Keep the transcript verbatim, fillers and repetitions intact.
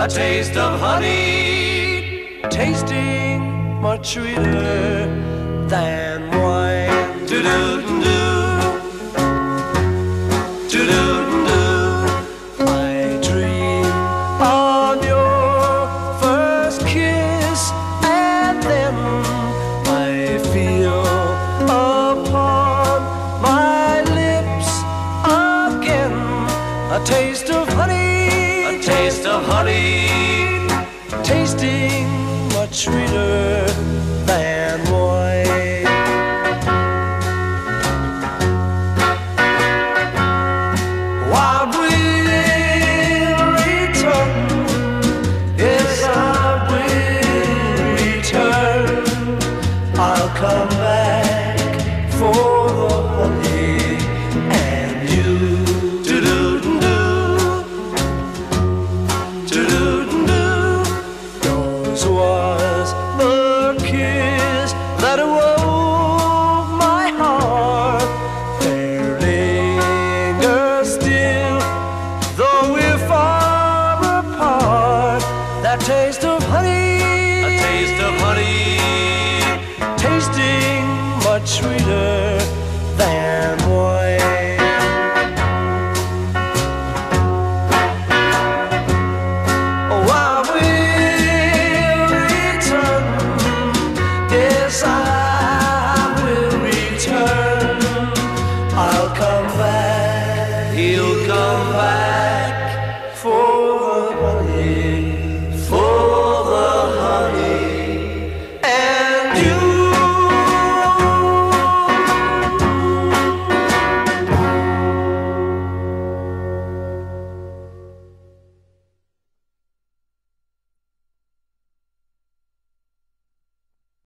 a taste of honey, tasting much sweeter than wine. Do-do-do-do, do-do-do-do. I dream on your first kiss, and then I feel upon my lips again a taste of honey, A taste of honey, tasting much sweeter